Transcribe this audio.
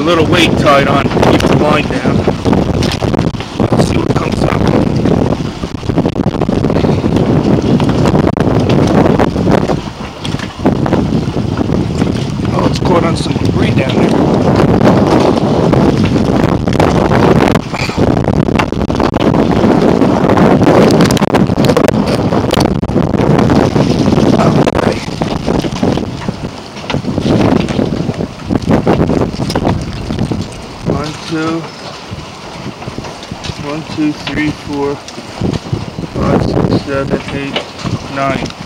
a little weight tied on to keep the line down. Let's see what comes up. Oh, it's caught on some debris down there. One, two, three, 4, 5, 6, 7, 8, 9.